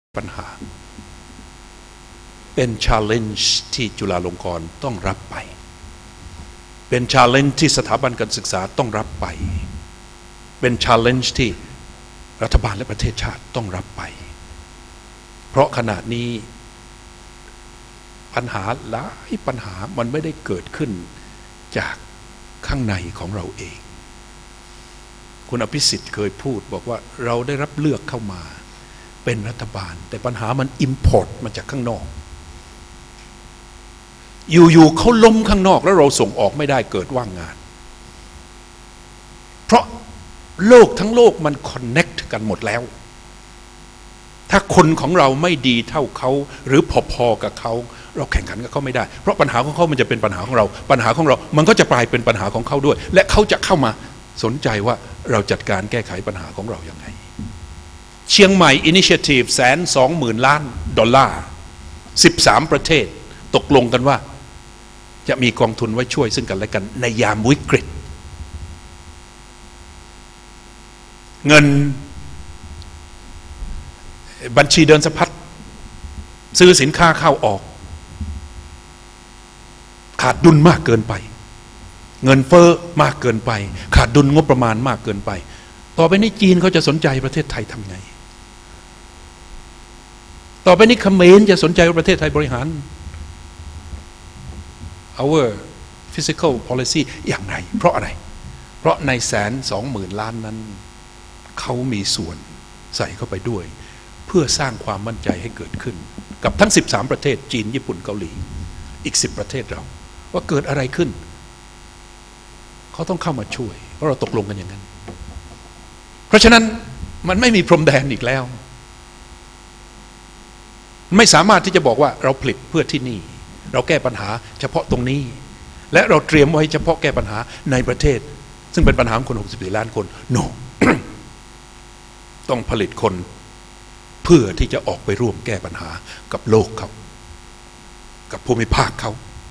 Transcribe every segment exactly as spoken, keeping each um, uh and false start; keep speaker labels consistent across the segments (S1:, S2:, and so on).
S1: ปัญหาเป็น challenge ที่จุฬาลงกรณ์ต้องรับไปเป็น challenge ที่สถาบันการศึกษาต้องรับไปเป็น challenge ที่รัฐบาลและประเทศชาติต้องรับไปเพราะขณะนี้ปัญหาหลายปัญหามันไม่ได้เกิดขึ้นจากข้างในของเราเองคุณอภิสิทธิ์เคยพูดบอกว่าเราได้รับเลือกเข้ามาเป็นรัฐบาลแต่ปัญหามัน import มาจากข้างนอกอยู่ๆเขาล้มข้างนอกแล้วเราส่งออกไม่ได้เกิดว่างงานเพราะโลกทั้งโลกมัน connect กันหมดแล้วถ้าคนของเราไม่ดีเท่าเขาหรือพอๆกับเขาเราแข่งขันกับเขาไม่ได้เพราะปัญหาของเขามันจะเป็นปัญหาของเราปัญหาของเรามันก็จะกลายเป็นปัญหาของเขาด้วยและเขาจะเข้ามาสนใจว่าเราจัดการแก้ไขปัญหาของเราอย่างไรเชียงใหม่ Initiative แสนสองหมื่นล้านดอลลาร์สิบสามประเทศตกลงกันว่าจะมีกองทุนไว้ช่วยซึ่งกันและกันในยามวิกฤตเงินบัญชีเดินสะพัดซื้อสินค้าเข้าออกขาดดุลมากเกินไปเงินเฟ้อมากเกินไปขาดดุลงบประมาณมากเกินไปต่อไปนี้จีนเขาจะสนใจประเทศไทยทำไงต่อไปนี้เขมรจะสนใจว่าประเทศไทยบริหาร our fiscal policy อย่างไรเพราะอะไรเพราะในแสนสองหมื่นล้านนั้นเขามีส่วนใส่เข้าไปด้วยเพื่อสร้างความมั่นใจให้เกิดขึ้นกับทั้งสิบสามประเทศจีนญี่ปุ่นเกาหลีอีกสิบประเทศเราว่าเกิดอะไรขึ้นเขาต้องเข้ามาช่วยเพราะเราตกลงกันอย่างนั้นเพราะฉะนั้นมันไม่มีพรมแดนอีกแล้วไม่สามารถที่จะบอกว่าเราผลิตเพื่อที่นี่เราแก้ปัญหาเฉพาะตรงนี้และเราเตรียมไว้เฉพาะแก้ปัญหาในประเทศซึ่งเป็นปัญหาของคนหกสิบสี่ล้านคน no ต้องผลิตคนเพื่อที่จะออกไปร่วมแก้ปัญหากับโลกเขากับภูมิภาคเขา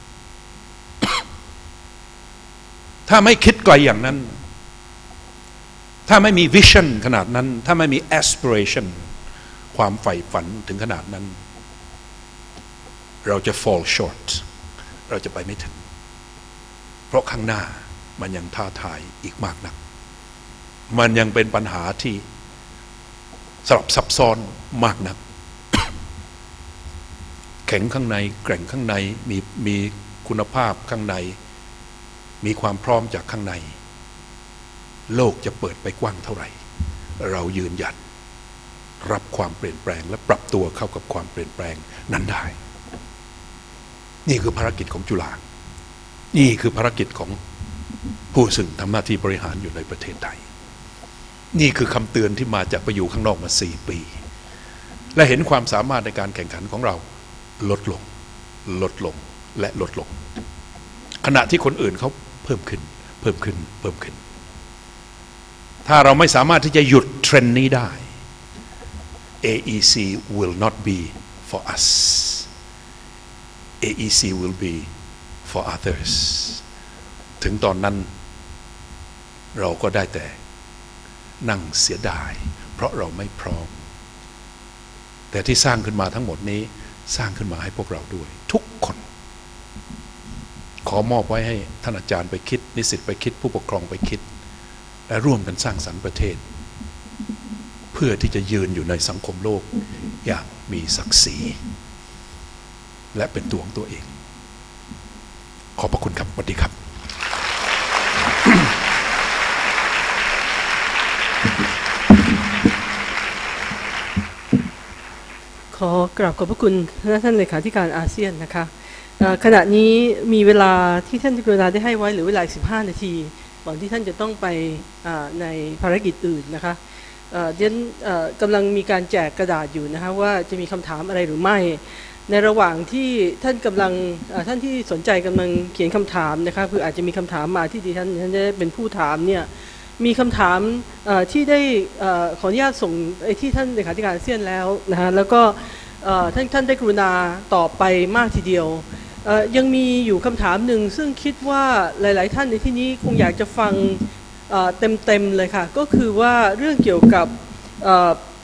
S1: ถ้าไม่คิดไกลอย่างนั้นถ้าไม่มีวิชั่นขนาดนั้นถ้าไม่มี aspiration ความใฝ่ฝันถึงขนาดนั้นเราจะ fall short เราจะไปไม่ถึงเพราะข้างหน้ามันยังท้าทายอีกมากนักมันยังเป็นปัญหาที่สลับซับซ้อนมากนัก แข็งข้างในแกร่งข้างในมีมีคุณภาพข้างในมีความพร้อมจากข้างในโลกจะเปิดไปกว้างเท่าไหร่เรายืนหยัดรับความเปลี่ยนแปลงและปรับตัวเข้ากับความเปลี่ยนแปลงนั้นได้นี่คือภารกิจของจุฬานี่คือภารกิจของผู้ซึ่งทำหน้าที่บริหารอยู่ในประเทศไทยนี่คือคำเตือนที่มาจากไปอยู่ข้างนอกมาสี่ปีและเห็นความสามารถในการแข่งขันของเราลดลงลดลงและลดลงขณะที่คนอื่นเขาเพิ่มขึ้นเพิ่มขึ้นเพิ่มขึ้นถ้าเราไม่สามารถที่จะหยุดเทรนด์นี้ได้ เอ อี ซี will not be for us เอ อี ซี will be for others ถึงตอนนั้นเราก็ได้แต่นั่งเสียดายเพราะเราไม่พร้อมแต่ที่สร้างขึ้นมาทั้งหมดนี้สร้างขึ้นมาให้พวกเราด้วยทุกคนขอมอบไว้ให้ท่านอาจารย์ไปคิดนิสิตไปคิดผู้ปกครองไปคิดและร่วมกันสร้างสรรค์ประเทศเพื่อที่จะยืนอยู่ในสังคมโลกอย่างมีศักดิ์ศรีและเป็นตัวของตัวเองขอบพระคุณครับสวัสดีครับ
S2: ขอกราบขอบพระคุณท่านเลขาธิการอาเซียนนะคะขณะนี้มีเวลาที่ท่านกรุณาได้ให้ไว้หรือเวลาสิบห้านาทีก่อนที่ท่านจะต้องไปในภารกิจอื่นนะคะเดี๋ยวกำลังมีการแจกกระดาษอยู่นะคะว่าจะมีคำถามอะไรหรือไม่ในระหว่างที่ท่านกำลังท่านที่สนใจกำลังเขียนคำถามนะคะคืออาจจะมีคำถามมาที่ดิฉันท่านจะเป็นผู้ถามเนี่ยมีคำถามที่ได้ขออนุญาตส่งที่ท่านเลขาธิการอาเซียนแล้วนะฮะแล้วก็ท่านท่านได้กรุณาตอบไปมากทีเดียวยังมีอยู่คำถามหนึ่งซึ่งคิดว่าหลายๆท่านในที่นี้คงอยากจะฟังเต็มๆเลยค่ะก็คือว่าเรื่องเกี่ยวกับ เอ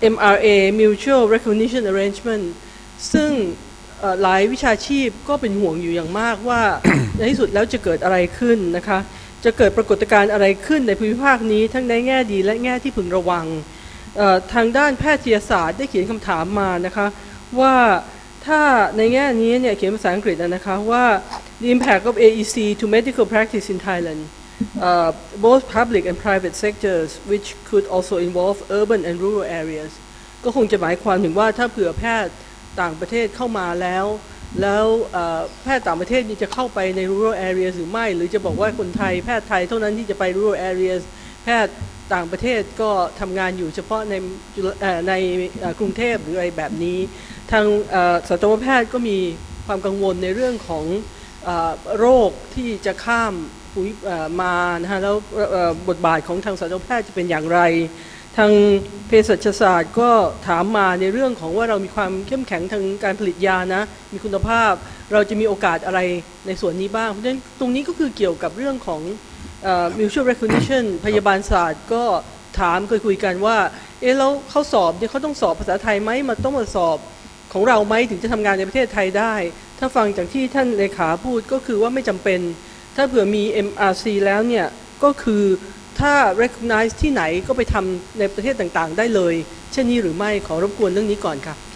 S2: เอ็ม อาร์ เอ Mutual Recognition Arrangement ซึ่งหลายวิชาชีพก็เป็นห่วงอยู่อย่างมากว่า ในที่สุดแล้วจะเกิดอะไรขึ้นนะคะจะเกิดปรากฏการณ์อะไรขึ้นในภูมิภาคนี้ทั้งในแง่ดีและแง่ที่พึงระวังทางด้านแพทยศาสตร์ได้เขียนคำถามมานะคะว่าถ้าในแง่นี้เนี่ยเขียนภาษาอังกฤษนะคะว่า the impact of เอ อี ซี to medical practice in Thailand uh, both public and private sectors which could also involve urban and rural areas ก็คงจะหมายความถึงว่าถ้าเผื่อแพทย์ต่างประเทศเข้ามาแล้วแล้วแพทย์ต่างประเทศนี่จะเข้าไปใน rural areas หรือไม่หรือจะบอกว่าคนไทยแพทย์ไทยเท่านั้นที่จะไป rural areas แพทย์ต่างประเทศก็ทำงานอยู่เฉพาะในในกรุงเทพหรืออะไรแบบนี้ทางสัตวแพทย์ก็มีความกังวลในเรื่องของโรคที่จะข้ามมานะฮะแล้วบทบาทของทางสัตวแพทย์จะเป็นอย่างไรทางเภสัชศาสตร์ก็ถามมาในเรื่องของว่าเรามีความเข้มแข็งทางการผลิตยานะมีคุณภาพเราจะมีโอกาสอะไรในส่วนนี้บ้างเพราะฉะนั้นตรงนี้ก็คือเกี่ยวกับเรื่องของmutual recognition พยาบาลศาสตร์ก็ถามเคยคุยกันว่าเอ๊ะแล้วเขาสอบเนี่ยเขาต้องสอบภาษาไทยไหมมันต้องมาสอบของเราไหมถึงจะทำงานในประเทศไทยได้ถ้าฟังจากที่ท่านเลขาพูดก็คือว่าไม่จำเป็นถ้าเผื่อมี เอ็ม อาร์ ซี แล้วเนี่ยก็คือถ้า recognize ที่ไหนก็ไปทำในประเทศต่างๆได้เลยเช่นนี้หรือไม่ขอรบกวนเรื่องนี้ก่อนค่ะ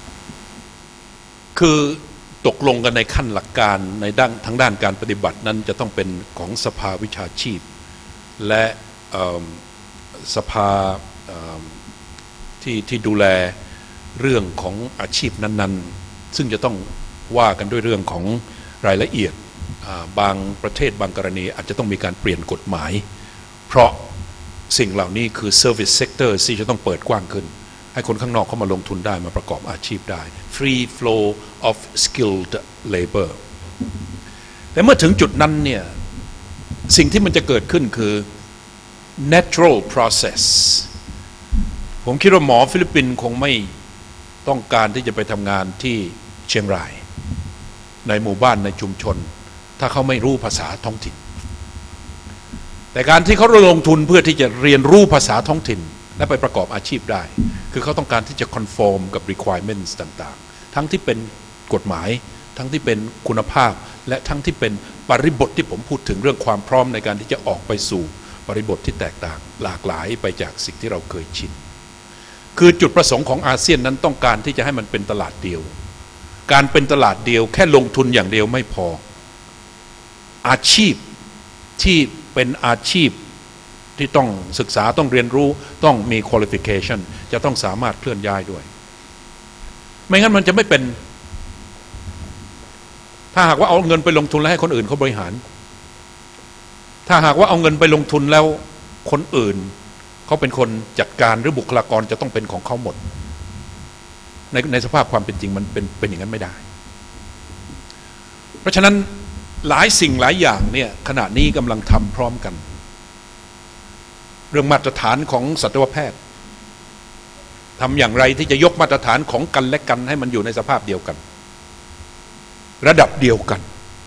S1: คือตกลงกันในขั้นหลักการในด้านทางด้านการปฏิบัตินั้นจะต้องเป็นของสภาวิชาชีพและสภาที่ที่ดูแลเรื่องของอาชีพนั้นๆซึ่งจะต้องว่ากันด้วยเรื่องของรายละเอียดบางประเทศบางกรณีอาจจะต้องมีการเปลี่ยนกฎหมายเพราะสิ่งเหล่านี้คือ service sector ที่จะต้องเปิดกว้างขึ้นให้คนข้างนอกเข้ามาลงทุนได้มาประกอบอาชีพได้ free flow of skilled labor แต่เมื่อถึงจุดนั้นเนี่ยสิ่งที่มันจะเกิดขึ้นคือ natural process ผมคิดว่าหมอฟิลิปปินส์คงไม่ต้องการที่จะไปทำงานที่เชียงรายในหมู่บ้านในชุมชนถ้าเขาไม่รู้ภาษาท้องถิ่นแต่การที่เขาลงทุนเพื่อที่จะเรียนรู้ภาษาท้องถิ่นและไปประกอบอาชีพได้คือเขาต้องการที่จะ conform กับ requirements ต่างๆทั้งที่เป็นกฎหมายทั้งที่เป็นคุณภาพและทั้งที่เป็นปริบทที่ผมพูดถึงเรื่องความพร้อมในการที่จะออกไปสู่ปริบทที่แตกต่างหลากหลายไปจากสิ่งที่เราเคยชินคือจุดประสงค์ของอาเซียนนั้นต้องการที่จะให้มันเป็นตลาดเดียวการเป็นตลาดเดียวแค่ลงทุนอย่างเดียวไม่พออาชีพที่เป็นอาชีพที่ต้องศึกษาต้องเรียนรู้ต้องมี qualification จะต้องสามารถเคลื่อนย้ายด้วยไม่งั้นมันจะไม่เป็นถ้าหากว่าเอาเงินไปลงทุนแล้วให้คนอื่นเขาบริหารถ้าหากว่าเอาเงินไปลงทุนแล้วคนอื่นเขาเป็นคนจัดการหรือบุคลากรจะต้องเป็นของเขาหมดในในสภาพความเป็นจริงมันเป็นเป็นอย่างนั้นไม่ได้เพราะฉะนั้นหลายสิ่งหลายอย่างเนี่ยขณะนี้กำลังทำพร้อมกันเรื่องมาตรฐานของสัตวแพทย์ทำอย่างไรที่จะยกมาตรฐานของกันและกันให้มันอยู่ในสภาพเดียวกันระดับเดียวกัน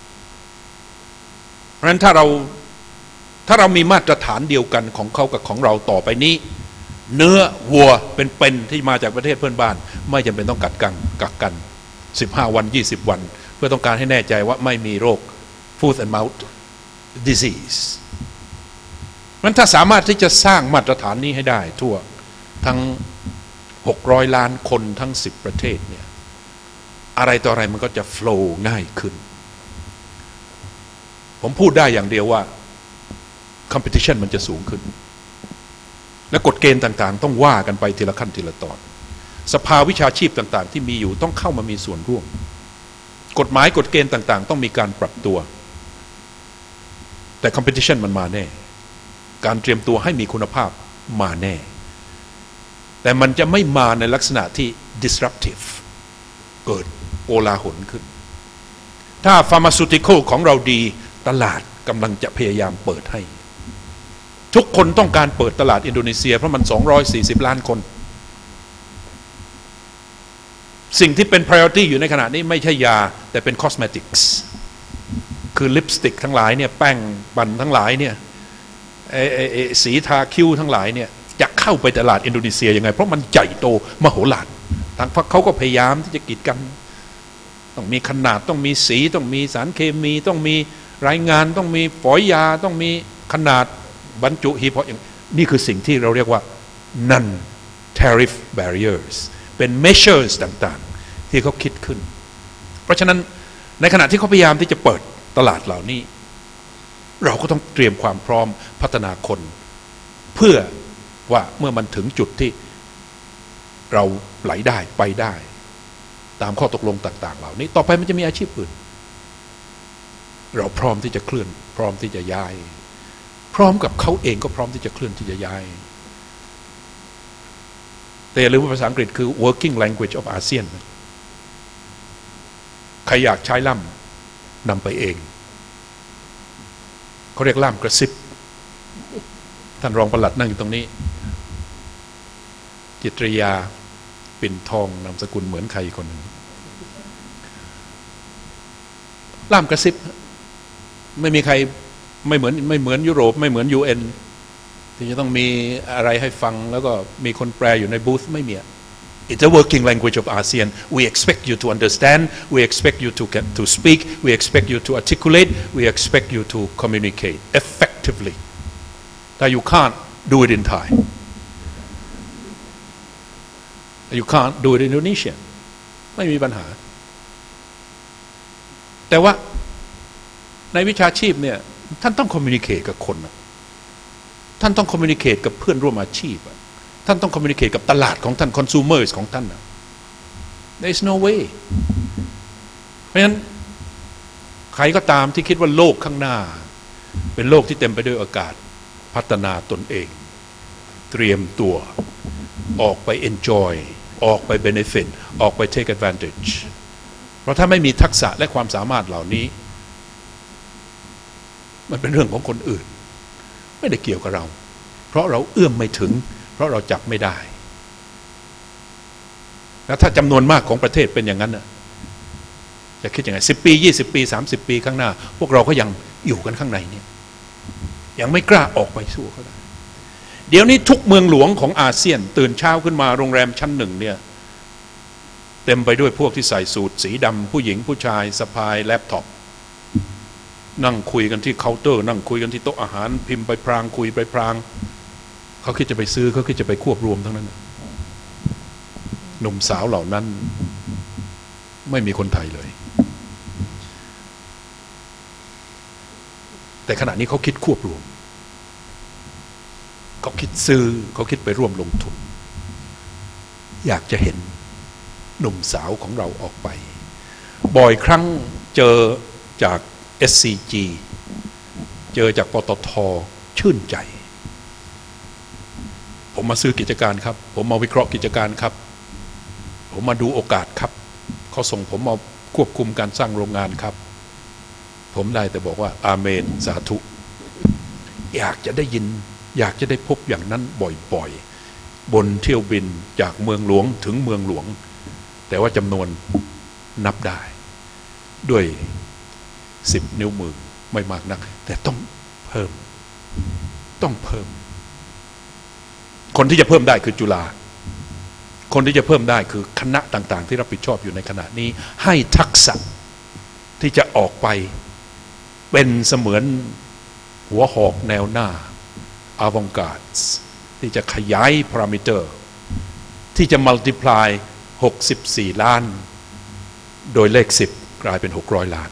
S1: เพราะฉะนั้นถ้าเราถ้าเรามีมาตรฐานเดียวกันของเขากับของเราต่อไปนี้เนื้อวัวเป็นเป็นที่มาจากประเทศเพื่อนบ้านไม่จำเป็นต้องกักกันกักกันสิบห้าวันยี่สิบวันเพื่อต้องการให้แน่ใจว่าไม่มีโรค foot and mouth disease นั้นถ้าสามารถที่จะสร้างมาตรฐานนี้ให้ได้ทั่วทั้งหกร้อยล้านคนทั้งสิบประเทศเนี่ยอะไรต่ออะไรมันก็จะ flow ง่ายขึ้นผมพูดได้อย่างเดียวว่า competition มันจะสูงขึ้นและกฎเกณฑ์ต่างๆต้องว่ากันไปทีละขั้นทีละตอนสภาวิชาชีพต่างๆที่มีอยู่ต้องเข้ามามีส่วนร่วมกฎหมายกฎเกณฑ์ต่างๆต้องมีการปรับตัวแต่ competition มันมาแน่การเตรียมตัวให้มีคุณภาพมาแน่แต่มันจะไม่มาในลักษณะที่ disruptive เกิดโกลาหลขึ้นถ้า pharmaceutical ของเราดีตลาดกำลังจะพยายามเปิดให้ทุกคนต้องการเปิดตลาดอินโดนีเซียเพราะมันสองร้อยสี่สิบล้านคนสิ่งที่เป็น priority อยู่ในขณะนี้ไม่ใช่ยาแต่เป็น cosmetics คือลิปสติกทั้งหลายเนี่ยแป้งบั่นทั้งหลายเนี่ยสีทาคิ้วทั้งหลายเนี่ยจะเข้าไปตลาดอินโดนีเซียยังไงเพราะมันใหญ่โตมโหฬารทางพรรคเขาก็พยายามที่จะกีดกันต้องมีขนาดต้องมีสีต้องมีสารเคมีต้องมีรายงานต้องมีฝอยยาต้องมีขนาดบรรจุหีบห่ออย่างนี่คือสิ่งที่เราเรียกว่า non tariff barriers เป็น measures ต่างๆที่เขาคิดขึ้นเพราะฉะนั้นในขณะที่เขาพยายามที่จะเปิดตลาดเหล่านี้เราก็ต้องเตรียมความพร้อมพัฒนาคนเพื่อว่าเมื่อมันถึงจุดที่เราไหลได้ไปได้ตามข้อตกลงต่างๆเหล่านี้ต่อไปมันจะมีอาชีพอื่นเราพร้อมที่จะเคลื่อนพร้อมที่จะย้ายพร้อมกับเขาเองก็พร้อมที่จะเคลื่อนที่จะย้ายแต่อย่าลืมว่าภาษาอังกฤษคือ working language of อาเซียนใครอยากใช้ล่ำนำไปเองเขาเรียกล่ามกระซิบท่านรองปลัดนั่งอยู่ตรงนี้จิตรยาปิ่นทองนามสกุลเหมือนใครคนหนึ่งล่ามกระซิบไม่มีใครไม่เหมือนไม่เหมือนยุโรปไม่เหมือน ยู เอ็น ที่จะต้องมีอะไรให้ฟังแล้วก็มีคนแปลอยู่ในบูธไม่มี It's a working language of อาเซียน We expect you to understand We expect you to get, to speak We expect you to articulate We expect you to communicate effectively that you can't do it in Thai you can't do it in Indonesia ไม่มีปัญหาแต่ว่าในวิชาชีพเนี่ยท่านต้องคอมมิวนิเคตกับคนท่านต้องคอมมิวนิเคตกับเพื่อนร่วมอาชีพท่านต้องคอมมิวนิเคตกับตลาดของท่านคอน sumer ของท่าน there is no way เพราะฉะนั้นใครก็ตามที่คิดว่าโลกข้างหน้าเป็นโลกที่เต็มไปด้วยโอกาสพัฒนาตนเองเตรียมตัวออกไป enjoy ออกไป benefit ออกไป take advantage เพราะถ้าไม่มีทักษะและความสามารถเหล่านี้มันเป็นเรื่องของคนอื่นไม่ได้เกี่ยวกับเราเพราะเราเอื้อมไม่ถึงเพราะเราจับไม่ได้แล้วถ้าจำนวนมากของประเทศเป็นอย่างนั้นนะจะคิดยังไงสิบปียี่สิบปีสามสิบปีข้างหน้าพวกเราก็ยังอยู่กันข้างในเนี่ยยังไม่กล้าออกไปสู้เขาได้เดี๋ยวนี้ทุกเมืองหลวงของอาเซียนตื่นเช้าขึ้นมาโรงแรมชั้นหนึ่งเนี่ยเต็มไปด้วยพวกที่ใส่สูทสีดำผู้หญิงผู้ชายสะพายแล็ปท็อปนั่งคุยกันที่เคาน์เตอร์นั่งคุยกันที่โต๊ะอาหารพิมพ์ไปพรางคุยไปพรางเขาคิดจะไปซื้อเขาคิดจะไปควบรวมทั้งนั้นหนุ่มสาวเหล่านั้นไม่มีคนไทยเลยแต่ขณะนี้เขาคิดควบรวมเขาคิดซื้อเขาคิดไปร่วมลงทุนอยากจะเห็นหนุ่มสาวของเราออกไปบ่อยครั้งเจอจาก เอส ซี จี เจอจากปตท.ชื่นใจผมมาซื้อกิจการครับผมมาวิเคราะห์กิจการครับผมมาดูโอกาสครับเขาส่งผมมาควบคุมการสร้างโรงงานครับผมได้แต่บอกว่าอาเมนสาธุอยากจะได้ยินอยากจะได้พบอย่างนั้นบ่อยๆบนเที่ยวบินจากเมืองหลวงถึงเมืองหลวงแต่ว่าจำนวนนับได้ด้วยสิบนิ้วมือไม่มากนักแต่ต้องเพิ่มต้องเพิ่มคนที่จะเพิ่มได้คือจุฬาคนที่จะเพิ่มได้คือคณะต่างๆที่รับผิดชอบอยู่ในขณะนี้ให้ทักษะที่จะออกไปเป็นเสมือนหัวหอกแนวหน้าอาวองการ์ดที่จะขยายพารามิเตอร์ที่จะมัลติพลายหกสิบสี่ล้านโดยเลขสิบกลายเป็นหกร้อยล้าน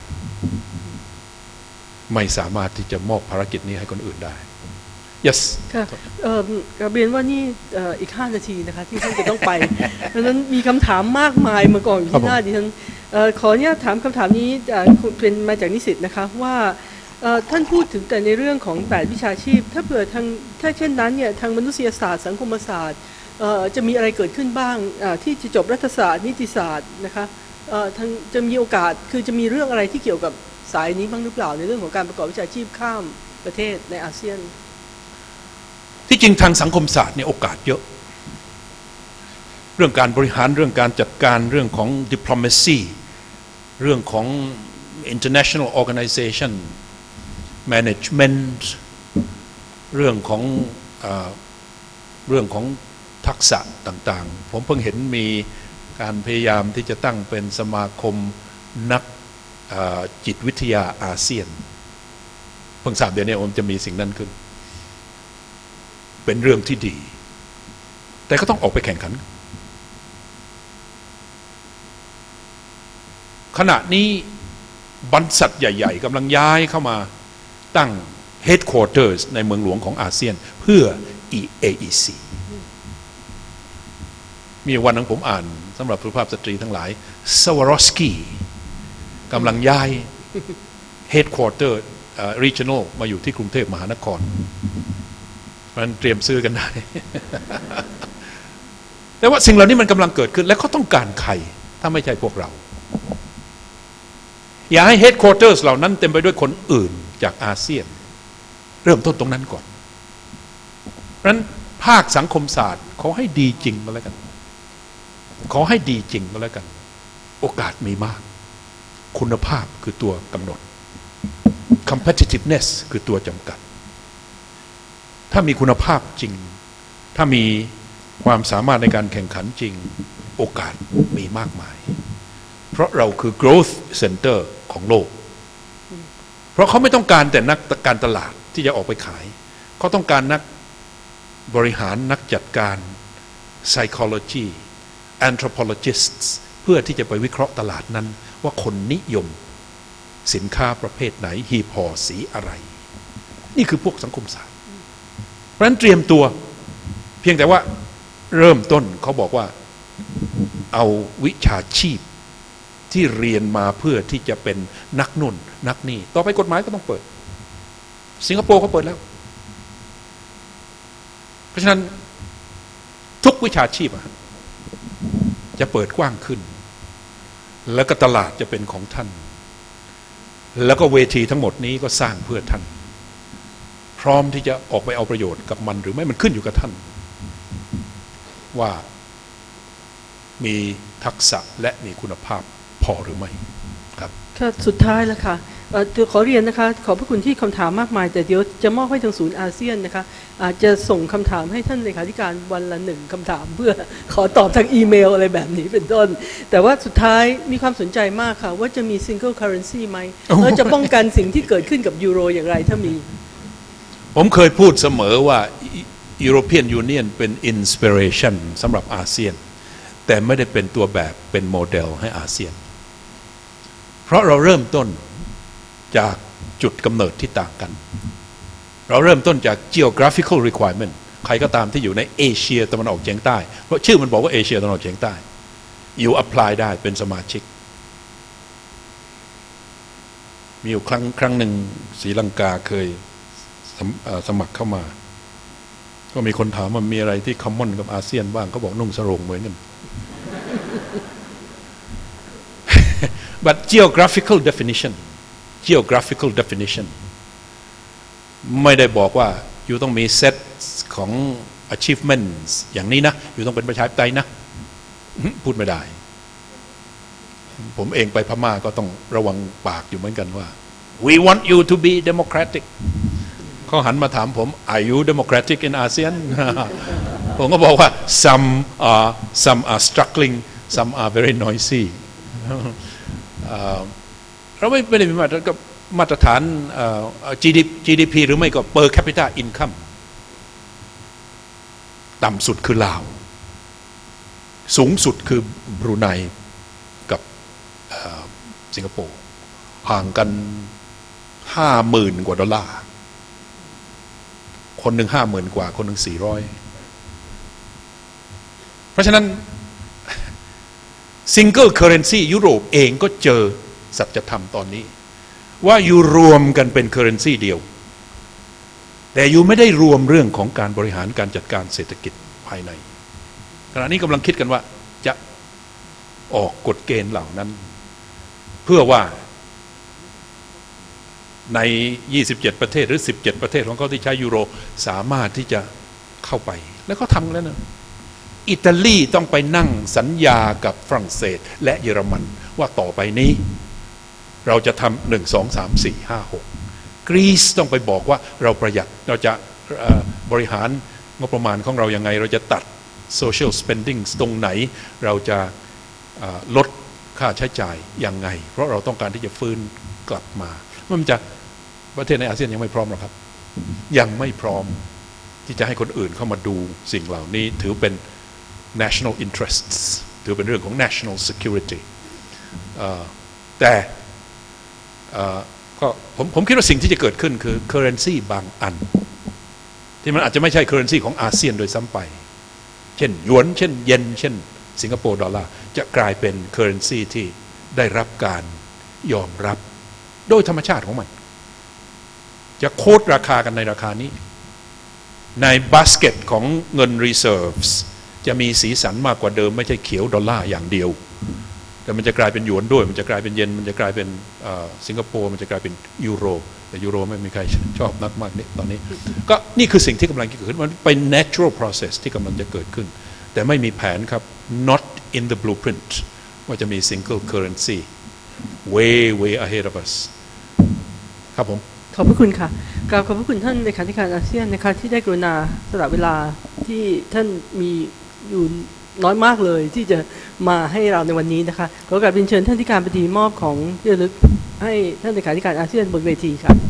S1: ไม่สามารถที่จะมอบภารกิจนี้ให้คนอื่นได้ yes
S2: ค่ะเอ่อเรียนว่านี่อีกห้านาทีนะคะที่ท่านจะต้องไปดังนั้นมีคำถามมากมายมาก่อนอยู่ที่หน้าดิฉันขออนุญาตถามคำถามนี้เป็นมาจากนิสิตนะคะว่าท่านพูดถึงแต่ในเรื่องของแปดวิชาชีพถ้าเผื่อทางถ้าเช่นนั้นเนี่ยทางมนุษยศาสตร์สังคมศาสตร์จะมีอะไรเกิดขึ้นบ้างที่จะจบรัฐศาสตร์นิติศาสตร์นะคะทางจะมีโอกาสคือจะมีเรื่องอะไรที่เกี่ยวกับสายนี้บ้างหรือเปล่าในเรื่องของการประกอบวิชาชีพข้ามประเทศในอาเซียน
S1: ที่จริงทางสังคมศาสตร์เนี่ยโอกาสเยอะเรื่องการบริหารเรื่องการจัดการเรื่องของ diplomacy เรื่องของ international organization management เรื่องของเรื่องของทักษะต่างๆผมเพิ่งเห็นมีการพยายามที่จะตั้งเป็นสมาคมนักจิตวิทยาอาเซียนเพิ่งทราบเดี๋ยวนี้ผมจะมีสิ่งนั้นขึ้นเป็นเรื่องที่ดีแต่ก็ต้องออกไปแข่งขันขณะนี้บรรษัทใหญ่ๆกำลังย้ายเข้ามาตั้ง headquarters ในเมืองหลวงของอาเซียนเพื่อ เอ อี ซี มีวันนึงผมอ่านสำหรับสุภาพสตรีทั้งหลายสวารอสกี้กำลังย้าย headquarter regional มาอยู่ที่กรุงเทพมหานครมันเตรียมซื้อกันได้ แต่ว่าสิ่งเหล่านี้มันกำลังเกิดขึ้นและเขาต้องการใครถ้าไม่ใช่พวกเราอย่าให้ headquarters เหล่านั้นเต็มไปด้วยคนอื่นจากอาเซียนเริ่มต้นตรงนั้นก่อนเพราะฉะนั้นภาคสังคมศาสตร์ขอให้ดีจริงก็แล้วกันขอให้ดีจริงก็แล้วกันโอกาสมีมากคุณภาพคือตัวกำหนด competitiveness คือตัวจำกัดถ้ามีคุณภาพจริงถ้ามีความสามารถในการแข่งขันจริงโอกาสมีมากมายเพราะเราคือ growth center ของโลกเพราะเขาไม่ต้องการแต่นักการตลาดที่จะออกไปขายเขาต้องการนักบริหารนักจัดการ psychology anthropologists เพื่อที่จะไปวิเคราะห์ตลาดนั้นว่าคนนิยมสินค้าประเภทไหนหีบห่อสีอะไรนี่คือพวกสังคมศาสตร์เพราะฉะนั้นเตรียมตัวเพียงแต่ว่าเริ่มต้นเขาบอกว่าเอาวิชาชีพที่เรียนมาเพื่อที่จะเป็นนักนุ่นนักนี่ต่อไปกฎหมายก็ต้องเปิดสิงคโปร์เขาเปิดแล้วเพราะฉะนั้นทุกวิชาชีพจะเปิดกว้างขึ้นแล้วก็ตลาดจะเป็นของท่านแล้วก็เวทีทั้งหมดนี้ก็สร้างเพื่อท่านพร้อมที่จะออกไปเอาประโยชน์กับมันหรือไม่มันขึ้นอยู่กับท่านว่ามีทักษะและมีคุณภาพพอหรือไม่ครับ
S2: ค่ะสุดท้ายแล้วค่ะขอเรียนนะคะขอบพระคุณที่คำถามมากมายแต่เดี๋ยวจะมอบให้ทางศูนย์อาเซียนนะคะอาจจะส่งคำถามให้ท่านเลขาธิการวันละหนึ่งคำถามเพื่อขอตอบทางอีเมลอะไรแบบนี้เป็นต้นแต่ว่าสุดท้ายมีความสนใจมากค่ะว่าจะมี single currency ไหมแล้วจะป้องกันสิ่งที่เกิดขึ้นกับยูโรอย่างไรถ้ามี
S1: ผมเคยพูดเสมอว่า European Union เป็น inspiration สำหรับอาเซียนแต่ไม่ได้เป็นตัวแบบเป็นโมเดลให้อาเซียนเพราะเราเริ่มต้นจากจุดกำเนิดที่ต่างกันเราเริ่มต้นจาก geographical requirement ใครก็ตามที่อยู่ในเอเชียตะวันออกเฉียงใต้เพราะชื่อมันบอกว่าเอเชียตะวันออกเฉียงใต้อยู่ apply ได้เป็นสมาชิกมีอยู่ครั้งครั้งหนึ่งศรีลังกาเคยสมัครเข้ามาก็มีคนถามว่ามีอะไรที่ common กับอาเซียนบ้างเขาบอกนุ่งสรงเหมือนกัน but geographical definition geographical definition ไม่ได้บอกว่าอยู่ต้องมีเซตของ achievements อย่างนี้นะอยู่ต้องเป็นประชาธิปไตยนะพูดไม่ได้ผมเองไปพม่าก็ต้องระวังปากอยู่เหมือนกันว่า we want you to be democratic เขาหันมาถามผม are you democratic in ASEAN ผมก็บอกว่า some are some are struggling some are very noisy เราไม่ไม่ได้มีมาตรฐานมาตรฐาน จี ดี พี หรือไม่ก็ per capita income ต่ำสุดคือลาวสูงสุดคือบรูไนกับสิงคโปร์ห่างกันห้าหมื่นกว่าดอลลาร์คนหนึ่งห้าหมื่นกว่าคนหนึ่งสี่ร้อยเพราะฉะนั้น single currency ยุโรปเองก็เจอสัจธรรมตอนนี้ว่าอยู่รวมกันเป็น currency เดียวแต่อยู่ไม่ได้รวมเรื่องของการบริหารการจัดการเศรษฐกิจภายในขณะนี้กำลังคิดกันว่าจะออกกฎเกณฑ์เหล่านั้นเพื่อว่าในยี่สิบเจ็ดประเทศหรือสิบเจ็ดประเทศของเขาที่ใช้ยูโรสามารถที่จะเข้าไปแล้วเขาทำแล้วนะอิตาลีต้องไปนั่งสัญญากับฝรั่งเศสและเยอรมันว่าต่อไปนี้เราจะทำหนึ่งสองสามสี่ห้าหกกรีซต้องไปบอกว่าเราประหยัดเราจะบริหารงบประมาณของเรายังไงเราจะตัด social spending ตรงไหนเราจะลดค่าใช้จ่ายยังไงเพราะเราต้องการที่จะฟื้นกลับมามันจะประเทศในอาเซียนยังไม่พร้อมหรอกครับยังไม่พร้อมที่จะให้คนอื่นเข้ามาดูสิ่งเหล่านี้ถือเป็น national interests ถือเป็นเรื่องของ national security แต่ก็ผมผมคิดว่าสิ่งที่จะเกิดขึ้นคือ currency บางอันที่มันอาจจะไม่ใช่ currency ของอาเซียนโดยซ้ำไปเช่นหยวนเช่นเยนเช่นสิงคโปร์ดอลลาร์จะกลายเป็น currency ที่ได้รับการยอมรับโดยธรรมชาติของมันจะโค้ดราคากันในราคานี้ในบาสเกตของเงิน reserves จะมีสีสันมากกว่าเดิมไม่ใช่เขียวดอลลาร์อย่างเดียวแต่มันจะกลายเป็นหยวนด้วยมันจะกลายเป็นเยนมันจะกลายเป็นสิงคโปร์มันจะกลายเป็นยูโรแต่ยูโรไม่มีใครชอบนักมากนี่ตอนนี้ก็นี่คือสิ่งที่กำลังเกิดขึ้นมันเป็น natural process ที่กำลังจะเกิดขึ้นแต่ไม่มีแผนครับ not in the blueprint ว่าจะมี single currency way way ahead of us ครับผม
S2: ขอบพระคุณค่ะกราบขอบพระคุณท่านเลขาธิการอาเซียนนะคะที่ได้กรุณาสละเวลาที่ท่านมีอยู่น้อยมากเลยที่จะมาให้เราในวันนี้นะคะขอกราบเรียนเชิญท่านที่การบดีมอบของที่ระลึกให้ท่านเลขาธิการอาเซียนบนเวทีค่ะ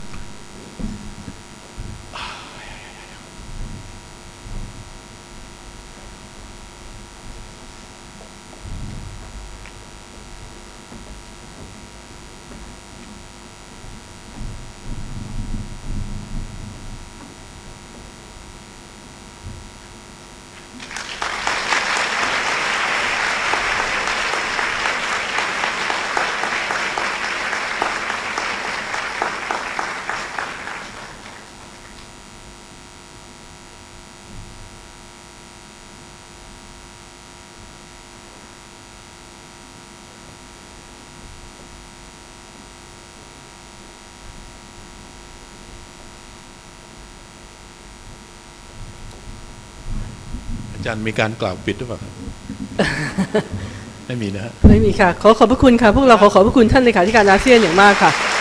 S1: อาจารย์มีการกล่าวปิดหรือเปล่าไม่มีนะฮะ
S2: ไม่มีค่ะขอขอบพระคุณค่ะพวกเราขอขอบพระคุณท่านเลขาธิการอาเซียนอย่างมากค่ะ